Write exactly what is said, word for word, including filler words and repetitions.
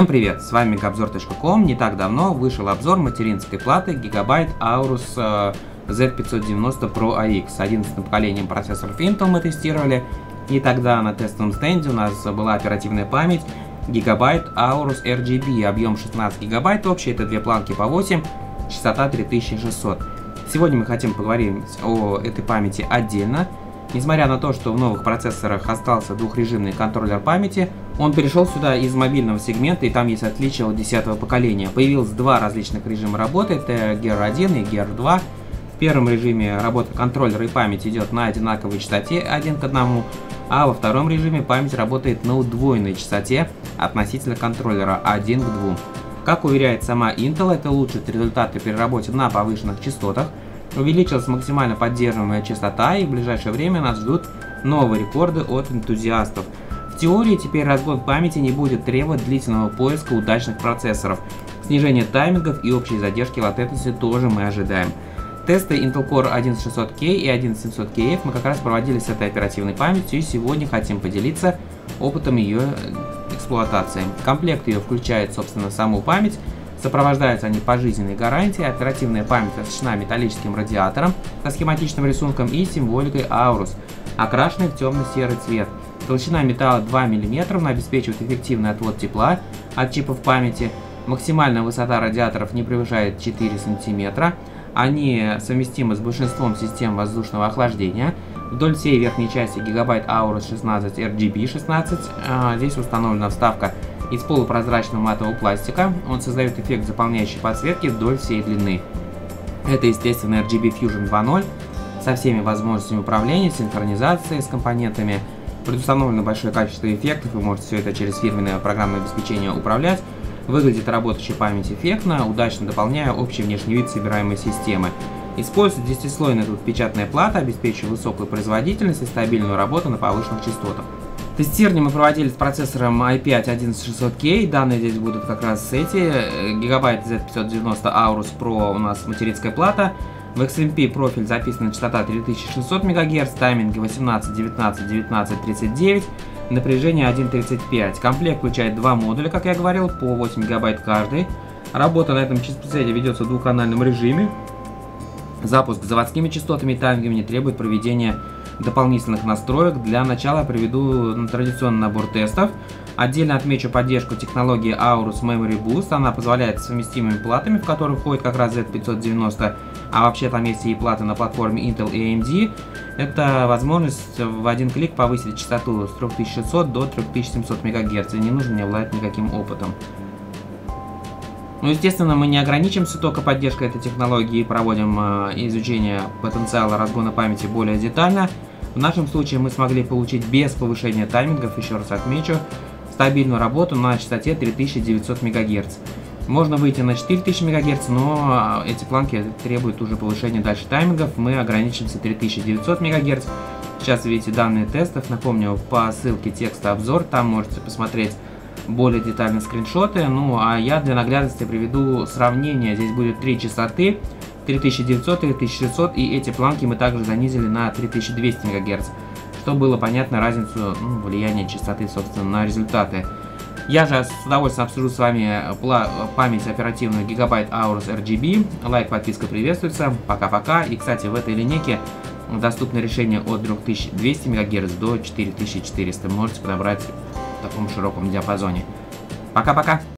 Всем привет, с вами Габзор точка ком. Не так давно вышел обзор материнской платы Gigabyte Aorus зет пятьсот девяносто про эй икс. С одиннадцатым поколением процессоров Intel мы тестировали. И тогда на тестовом стенде у нас была оперативная память Gigabyte Aorus эр джи би, объем шестнадцать гигабайт общий, это две планки по восемь, частота три тысячи шестьсот. Сегодня мы хотим поговорить о этой памяти отдельно. Несмотря на то, что в новых процессорах остался двухрежимный контроллер памяти, он перешел сюда из мобильного сегмента, и там есть отличие от десятого поколения. Появилось два различных режима работы, это джи ар один и джи ар два. В первом режиме работа контроллера и память идет на одинаковой частоте один к одному, а во втором режиме память работает на удвоенной частоте относительно контроллера один к двум. Как уверяет сама Intel, это улучшит результаты при работе на повышенных частотах. Увеличилась максимально поддерживаемая частота, и в ближайшее время нас ждут новые рекорды от энтузиастов. В теории теперь разгон памяти не будет требовать длительного поиска удачных процессоров. Снижение таймингов и общей задержки латентности тоже мы ожидаем. Тесты Intel Core одиннадцать шестьсот кей и одиннадцать семьсот кей эф мы как раз проводили с этой оперативной памятью, и сегодня хотим поделиться опытом ее эксплуатации. Комплект ее включает, собственно, саму память. Сопровождаются они пожизненной гарантией. Оперативная память оснащена металлическим радиатором со схематичным рисунком и символикой Aorus, окрашенной в темно-серый цвет. Толщина металла два миллиметра, она обеспечивает эффективный отвод тепла от чипов памяти. Максимальная высота радиаторов не превышает четыре сантиметра. Они совместимы с большинством систем воздушного охлаждения. Вдоль всей верхней части Gigabyte Aorus шестнадцать эр джи би шестнадцать. А, здесь установлена вставка из полупрозрачного матового пластика. Он создает эффект заполняющей подсветки вдоль всей длины. Это, естественно, эр джи би Fusion два ноль со всеми возможностями управления, синхронизации с компонентами. Предустановлено большое количество эффектов, вы можете все это через фирменное программное обеспечение управлять. Выглядит работающая память эффектно, удачно дополняя общий внешний вид собираемой системы. Используется десятислойная тут печатная плата, обеспечивая высокую производительность и стабильную работу на повышенных частотах. Тестирование мы проводили с процессором ай пять одиннадцать шестьсот кей, данные здесь будут как раз эти. Gigabyte зет пятьсот девяносто Aorus Pro у нас материнская плата. В икс эм пи профиль записана частота три тысячи шестьсот мегагерц, тайминги восемнадцать, девятнадцать, девятнадцать, тридцать девять, напряжение один тридцать пять. Комплект включает два модуля, как я говорил, по восемь гигабайт каждый. Работа на этом чипсете ведется в двухканальном режиме. Запуск с заводскими частотами и таймингами не требует проведения дополнительных настроек. Для начала приведу традиционный набор тестов. Отдельно отмечу поддержку технологии Aorus Memory Boost. Она позволяет совместимыми платами, в которые входит как раз зет пятьсот девяносто, а вообще там есть и платы на платформе Intel и эй эм ди. Это возможность в один клик повысить частоту с три тысячи шестьсот до три тысячи семьсот мегагерц, и не нужно мне обладать никаким опытом. Ну, естественно, мы не ограничимся только поддержкой этой технологии и проводим э, изучение потенциала разгона памяти более детально. В нашем случае мы смогли получить без повышения таймингов, еще раз отмечу, стабильную работу на частоте три тысячи девятьсот мегагерц. Можно выйти на четыре тысячи мегагерц, но эти планки требуют уже повышения дальше таймингов. Мы ограничимся три тысячи девятьсот мегагерц. Сейчас видите данные тестов. Напомню, по ссылке текста обзор, там можете посмотреть более детальные скриншоты. Ну а я для наглядности приведу сравнение. Здесь будет три частоты: три тысячи девятьсот, три тысячи шестьсот, и эти планки мы также занизили на три тысячи двести мегагерц, чтобы было понятно разницу, ну, влияния частоты, собственно, на результаты. Я же с удовольствием обсужу с вами память оперативную Gigabyte Aorus эр джи би. Лайк, подписка приветствуется. Пока-пока. И, кстати, в этой линейке доступно решение от три тысячи двухсот мегагерц до четыре тысячи четырёхсот. Можете подобрать в таком широком диапазоне. Пока-пока.